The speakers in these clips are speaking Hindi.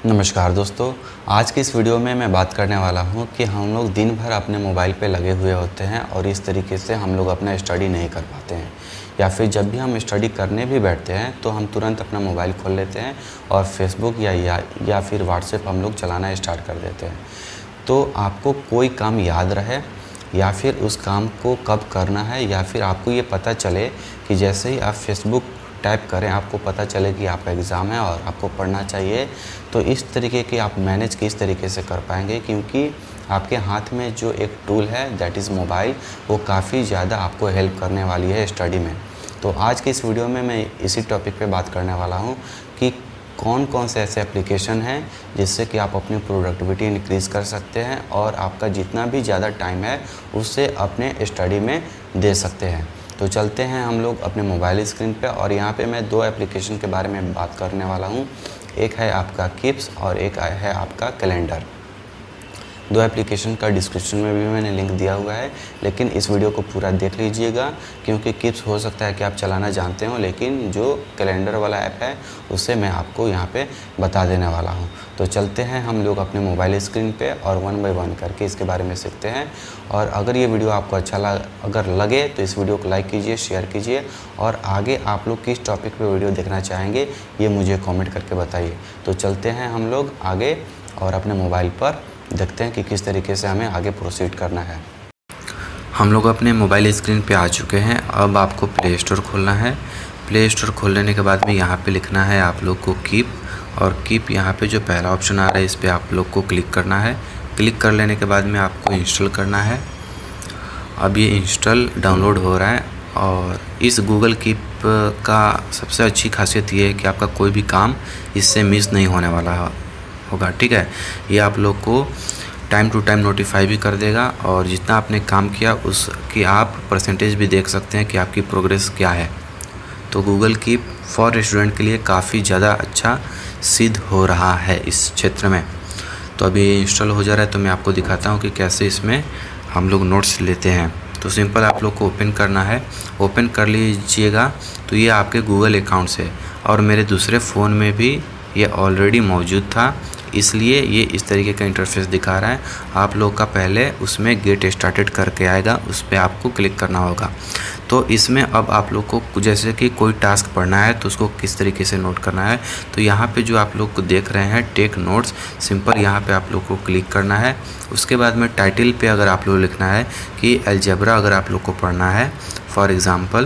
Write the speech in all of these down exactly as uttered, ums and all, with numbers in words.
नमस्कार दोस्तों, आज की इस वीडियो में मैं बात करने वाला हूं कि हम लोग दिन भर अपने मोबाइल पे लगे हुए होते हैं और इस तरीके से हम लोग अपना स्टडी नहीं कर पाते हैं, या फिर जब भी हम स्टडी करने भी बैठते हैं तो हम तुरंत अपना मोबाइल खोल लेते हैं और फेसबुक या या, या फिर व्हाट्सएप हम लोग चलाना स्टार्ट कर देते हैं। तो आपको कोई काम याद रहे या फिर उस काम को कब करना है, या फिर आपको ये पता चले कि जैसे ही आप फेसबुक टाइप करें आपको पता चले कि आपका एग्ज़ाम है और आपको पढ़ना चाहिए, तो इस तरीके की आप मैनेज किस तरीके से कर पाएंगे, क्योंकि आपके हाथ में जो एक टूल है दैट इज़ मोबाइल, वो काफ़ी ज़्यादा आपको हेल्प करने वाली है स्टडी में। तो आज की इस वीडियो में मैं इसी टॉपिक पे बात करने वाला हूँ कि कौन कौन से ऐसे एप्लीकेशन हैं जिससे कि आप अपनी प्रोडक्टिविटी इंक्रीज़ कर सकते हैं और आपका जितना भी ज़्यादा टाइम है उससे अपने स्टडी में दे सकते हैं। तो चलते हैं हम लोग अपने मोबाइल स्क्रीन पे, और यहाँ पे मैं दो एप्लीकेशन के बारे में बात करने वाला हूँ। एक है आपका कीप्स और एक है आपका कैलेंडर। दो एप्लीकेशन का डिस्क्रिप्शन में भी मैंने लिंक दिया हुआ है, लेकिन इस वीडियो को पूरा देख लीजिएगा, क्योंकि कीप्स हो सकता है कि आप चलाना जानते हो, लेकिन जो कैलेंडर वाला ऐप है उसे मैं आपको यहाँ पे बता देने वाला हूँ। तो चलते हैं हम लोग अपने मोबाइल स्क्रीन पे और वन बाय वन करके इसके बारे में सीखते हैं। और अगर ये वीडियो आपको अच्छा लग अगर लगे तो इस वीडियो को लाइक कीजिए, शेयर कीजिए, और आगे आप लोग किस टॉपिक पे वीडियो देखना चाहेंगे ये मुझे कमेंट करके बताइए। तो चलते हैं हम लोग आगे और अपने मोबाइल पर देखते हैं कि किस तरीके से हमें आगे प्रोसीड करना है। हम लोग अपने मोबाइल स्क्रीन पे आ चुके हैं। अब आपको प्ले स्टोर खोलना है। प्ले स्टोर खोल लेने के बाद में यहाँ पे लिखना है आप लोग को कीप, और कीप यहाँ पे जो पहला ऑप्शन आ रहा है इस पर आप लोग को क्लिक करना है। क्लिक कर लेने के बाद में आपको इंस्टॉल करना है। अब ये इंस्टॉल डाउनलोड हो रहा है, और इस गूगल कीप का सबसे अच्छी खासियत ये है कि आपका कोई भी काम इससे मिस नहीं होने वाला होगा। ठीक है, ये आप लोग को टाइम टू टाइम नोटिफाई भी कर देगा, और जितना आपने काम किया उसकी आप परसेंटेज भी देख सकते हैं कि आपकी प्रोग्रेस क्या है। तो गूगल कीप फॉर स्टूडेंट के लिए काफ़ी ज़्यादा अच्छा सिद्ध हो रहा है इस क्षेत्र में। तो अभी इंस्टॉल हो जा रहा है, तो मैं आपको दिखाता हूँ कि कैसे इसमें हम लोग नोट्स लेते हैं। तो सिंपल आप लोग को ओपन करना है। ओपन कर लीजिएगा तो ये आपके गूगल अकाउंट से, और मेरे दूसरे फ़ोन में भी ये ऑलरेडी मौजूद था, इसलिए ये इस तरीके का इंटरफेस दिखा रहा है। आप लोग का पहले उसमें गेट स्टार्टेड करके आएगा, उस पर आपको क्लिक करना होगा। तो इसमें अब आप लोग को जैसे कि कोई टास्क पढ़ना है तो उसको किस तरीके से नोट करना है, तो यहाँ पे जो आप लोग को देख रहे हैं टेक नोट्स, सिंपल यहाँ पे आप लोग को क्लिक करना है। उसके बाद में टाइटल पे अगर आप लोग लिखना है कि अलजेब्रा अगर आप लोग को पढ़ना है फॉर एग्ज़ाम्पल,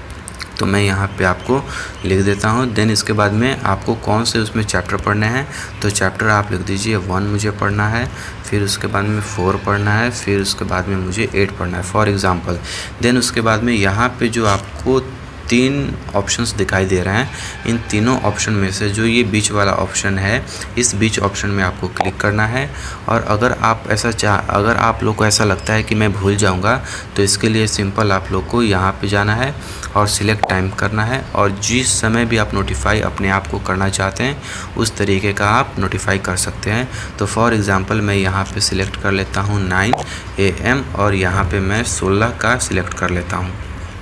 तो मैं यहाँ पे आपको लिख देता हूँ। देन इसके बाद में आपको कौन से उसमें चैप्टर पढ़ने हैं, तो चैप्टर आप लिख दीजिए वन मुझे पढ़ना है, फिर उसके बाद में फोर पढ़ना है, फिर उसके बाद में मुझे एट पढ़ना है फॉर एग्ज़ाम्पल। देन उसके बाद में यहाँ पे जो आपको तीन ऑप्शंस दिखाई दे रहे हैं, इन तीनों ऑप्शन में से जो ये बीच वाला ऑप्शन है, इस बीच ऑप्शन में आपको क्लिक करना है। और अगर आप ऐसा चाह अगर आप लोग को ऐसा लगता है कि मैं भूल जाऊंगा, तो इसके लिए सिंपल आप लोग को यहाँ पे जाना है और सिलेक्ट टाइम करना है, और जिस समय भी आप नोटिफाई अपने आप को करना चाहते हैं उस तरीके का आप नोटिफाई कर सकते हैं। तो फॉर एग्ज़ाम्पल मैं यहाँ पे सिलेक्ट कर लेता हूँ नाइन ए एम, और यहाँ पे मैं सोलह का सिलेक्ट कर लेता हूँ।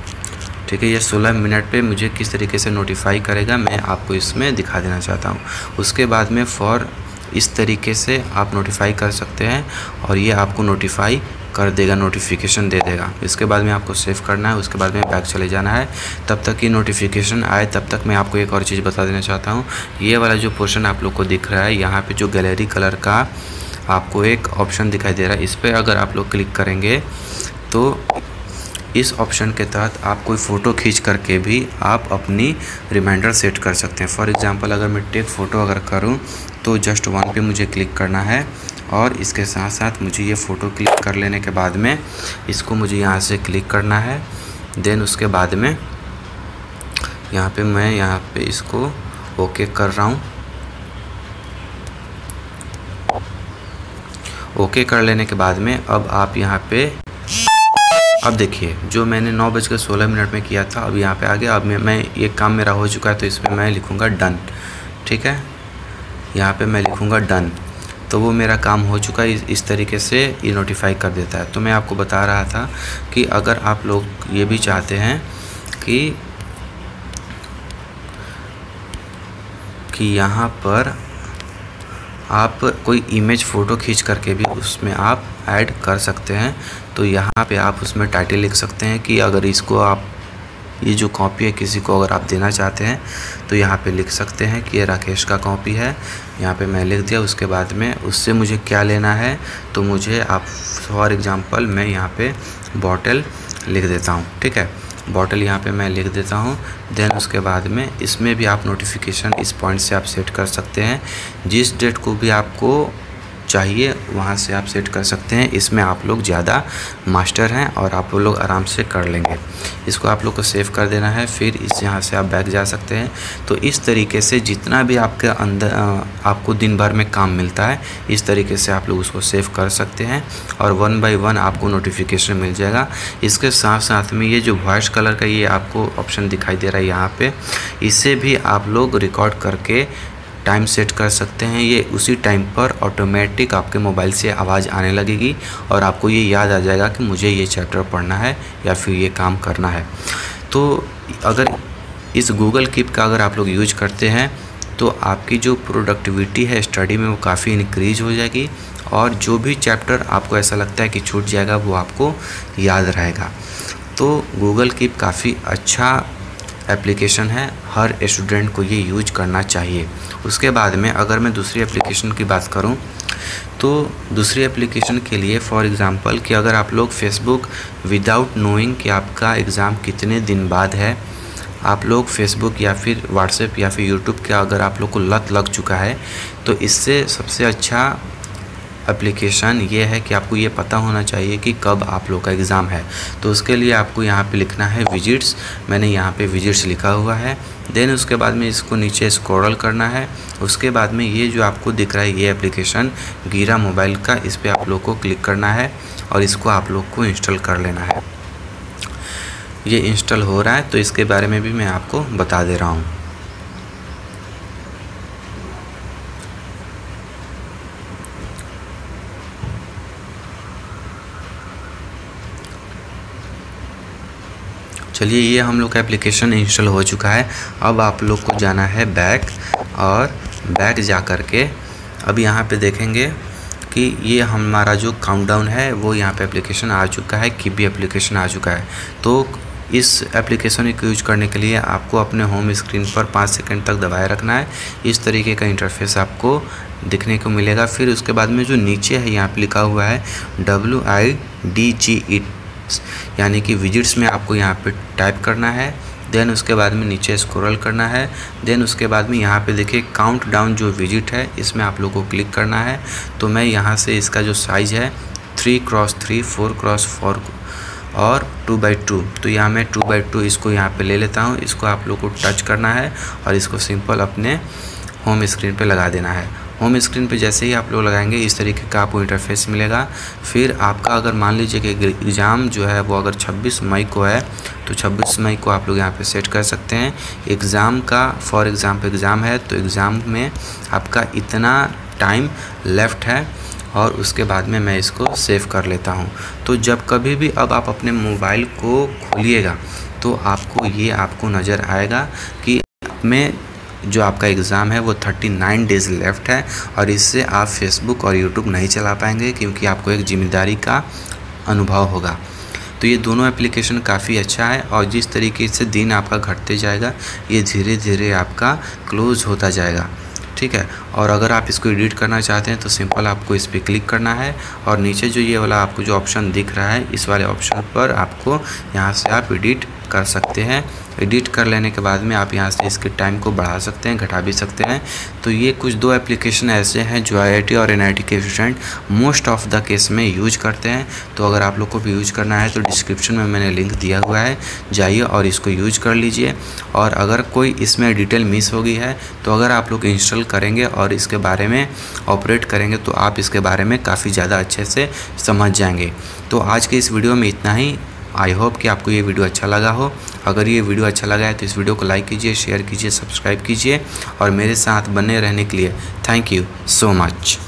ठीक है, ये सोलह मिनट पे मुझे किस तरीके से नोटिफाई करेगा मैं आपको इसमें दिखा देना चाहता हूँ। उसके बाद में फॉर इस तरीके से आप नोटिफाई कर सकते हैं, और ये आपको नोटिफाई कर देगा, नोटिफिकेशन दे देगा। इसके बाद में आपको सेव करना है, उसके बाद में बैक चले जाना है। तब तक कि नोटिफिकेशन आए तब तक मैं आपको एक और चीज़ बता देना चाहता हूँ। ये वाला जो पोर्शन आप लोग को दिख रहा है, यहाँ पे जो गैलरी कलर का आपको एक ऑप्शन दिखाई दे रहा है, इस पर अगर आप लोग क्लिक करेंगे तो इस ऑप्शन के तहत आप कोई फ़ोटो खींच करके भी आप अपनी रिमाइंडर सेट कर सकते हैं। फॉर एग्ज़ाम्पल अगर मैं टेक फ़ोटो अगर करूं तो जस्ट वन पे मुझे क्लिक करना है, और इसके साथ साथ मुझे ये फ़ोटो क्लिक कर लेने के बाद में इसको मुझे यहाँ से क्लिक करना है। देन उसके बाद में यहाँ पे मैं यहाँ पे इसको ओके कर रहा हूँ। ओके कर लेने के बाद में अब आप यहाँ पे अब देखिए जो मैंने नौ बज के सोलह मिनट में किया था अब यहाँ पे आ गया। अब मैं, मैं ये काम मेरा हो चुका है, तो इसमें मैं लिखूँगा डन। ठीक है, यहाँ पे मैं लिखूँगा डन, तो वो मेरा काम हो चुका है। इस, इस तरीके से ये नोटिफाई कर देता है। तो मैं आपको बता रहा था कि अगर आप लोग ये भी चाहते हैं कि कि यहाँ पर आप कोई इमेज फ़ोटो खींच करके भी उसमें आप ऐड कर सकते हैं। तो यहाँ पे आप उसमें टाइटल लिख सकते हैं कि अगर इसको आप ये जो कॉपी है किसी को अगर आप देना चाहते हैं तो यहाँ पे लिख सकते हैं कि ये राकेश का कॉपी है। यहाँ पे मैं लिख दिया। उसके बाद में उससे मुझे क्या लेना है, तो मुझे आप फॉर एग्ज़ाम्पल मैं यहाँ पे बॉटल लिख देता हूँ। ठीक है, बॉटल यहाँ पे मैं लिख देता हूँ। देन उसके बाद में इसमें भी आप नोटिफिकेशन इस पॉइंट से आप सेट कर सकते हैं। जिस डेट को भी आपको चाहिए वहाँ से आप सेट कर सकते हैं। इसमें आप लोग ज़्यादा मास्टर हैं और आप लोग आराम से कर लेंगे। इसको आप लोग को सेव कर देना है। फिर इस यहाँ से आप बैक जा सकते हैं। तो इस तरीके से जितना भी आपके अंदर आपको दिन भर में काम मिलता है, इस तरीके से आप लोग उसको सेव कर सकते हैं और वन बाय वन आपको नोटिफिकेशन मिल जाएगा। इसके साथ साथ में ये जो वॉइस कलर का ये आपको ऑप्शन दिखाई दे रहा है यहाँ पे, इससे भी आप लोग रिकॉर्ड करके टाइम सेट कर सकते हैं। ये उसी टाइम पर ऑटोमेटिक आपके मोबाइल से आवाज़ आने लगेगी और आपको ये याद आ जाएगा कि मुझे ये चैप्टर पढ़ना है या फिर ये काम करना है। तो अगर इस गूगल कीप का अगर आप लोग यूज करते हैं तो आपकी जो प्रोडक्टिविटी है स्टडी में वो काफ़ी इंक्रीज हो जाएगी और जो भी चैप्टर आपको ऐसा लगता है कि छूट जाएगा वो आपको याद रहेगा। तो गूगल कीप काफ़ी अच्छा एप्लीकेशन है, हर स्टूडेंट को ये यूज करना चाहिए। उसके बाद में अगर मैं दूसरी एप्लीकेशन की बात करूं तो दूसरी एप्लीकेशन के लिए फॉर एग्ज़ाम्पल कि अगर आप लोग फेसबुक विदाउट नोइंग कि आपका एग्ज़ाम कितने दिन बाद है, आप लोग फेसबुक या फिर व्हाट्सएप या फिर यूट्यूब का अगर आप लोग को लत लग चुका है तो इससे सबसे अच्छा एप्लीकेशन ये है कि आपको ये पता होना चाहिए कि कब आप लोग का एग्ज़ाम है। तो उसके लिए आपको यहाँ पे लिखना है विजिट्स। मैंने यहाँ पे विजिट्स लिखा हुआ है। देन उसके बाद में इसको नीचे स्क्रॉल करना है। उसके बाद में ये जो आपको दिख रहा है ये एप्लीकेशन गिरा मोबाइल का, इस पर आप लोग को क्लिक करना है और इसको आप लोग को इंस्टॉल कर लेना है। ये इंस्टॉल हो रहा है तो इसके बारे में भी मैं आपको बता दे रहा हूँ। चलिए, ये हम लोग का एप्लीकेशन इंस्टॉल हो चुका है। अब आप लोग को जाना है बैक और बैक जा कर के अब यहाँ पे देखेंगे कि ये हमारा जो काउंटडाउन है वो यहाँ पे एप्लीकेशन आ चुका है, कीप भी एप्लीकेशन आ चुका है। तो इस एप्लीकेशन को यूज करने के लिए आपको अपने होम स्क्रीन पर पाँच सेकंड तक दबाए रखना है। इस तरीके का इंटरफेस आपको दिखने को मिलेगा। फिर उसके बाद में जो नीचे है यहाँ पे लिखा हुआ है डब्ल्यू आई डी जी ई, यानी कि विजिट्स में आपको यहाँ पे टाइप करना है। देन उसके बाद में नीचे स्क्रॉल करना है। देन उसके बाद में यहाँ पे देखिए काउंट डाउन जो विजिट है इसमें आप लोग को क्लिक करना है। तो मैं यहाँ से इसका जो साइज़ है three cross three four cross four और टू बाई टू, तो यहाँ मैं टू बाई टू इसको यहाँ पे ले लेता हूँ। इसको आप लोग को टच करना है और इसको सिंपल अपने होम स्क्रीन पे लगा देना है। होम स्क्रीन पे जैसे ही आप लोग लगाएंगे इस तरीके का आपको इंटरफेस मिलेगा। फिर आपका अगर मान लीजिए कि एग्ज़ाम जो है वो अगर छब्बीस मई को है तो छब्बीस मई को आप लोग यहाँ पे सेट कर सकते हैं। एग्ज़ाम का फॉर एग्ज़ाम्पल एग्ज़ाम है तो एग्ज़ाम में आपका इतना टाइम लेफ़्ट है और उसके बाद में मैं इसको सेव कर लेता हूँ। तो जब कभी भी अब आप अपने मोबाइल को खोलिएगा तो आपको ये आपको नज़र आएगा कि में जो आपका एग्ज़ाम है वो उनतालीस डेज़ लेफ़्ट है और इससे आप फेसबुक और यूट्यूब नहीं चला पाएंगे क्योंकि आपको एक जिम्मेदारी का अनुभव होगा। तो ये दोनों एप्लीकेशन काफ़ी अच्छा है और जिस तरीके से दिन आपका घटते जाएगा ये धीरे धीरे आपका क्लोज़ होता जाएगा। ठीक है, और अगर आप इसको एडिट करना चाहते हैं तो सिंपल आपको इस पर क्लिक करना है और नीचे जो ये वाला आपको जो ऑप्शन दिख रहा है इस वाले ऑप्शन पर आपको यहाँ से आप एडिट कर सकते हैं। एडिट कर लेने के बाद में आप यहाँ से इसके टाइम को बढ़ा सकते हैं, घटा भी सकते हैं। तो ये कुछ दो एप्लीकेशन ऐसे हैं जो आई आई टी और एन आई टी के student most of the case में यूज करते हैं। तो अगर आप लोग को भी यूज करना है तो डिस्क्रिप्शन में मैंने लिंक दिया हुआ है, जाइए और इसको यूज कर लीजिए। और अगर कोई इसमें डिटेल मिस हो गई है तो अगर आप लोग इंस्टॉल करेंगे और इसके बारे में ऑपरेट करेंगे तो आप इसके बारे में काफ़ी ज़्यादा अच्छे से समझ जाएंगे। तो आज के इस वीडियो में इतना ही। आई होप कि आपको ये वीडियो अच्छा लगा हो। अगर ये वीडियो अच्छा लगा है तो इस वीडियो को लाइक कीजिए, शेयर कीजिए, सब्सक्राइब कीजिए और मेरे साथ बने रहने के लिए थैंक यू सो मच।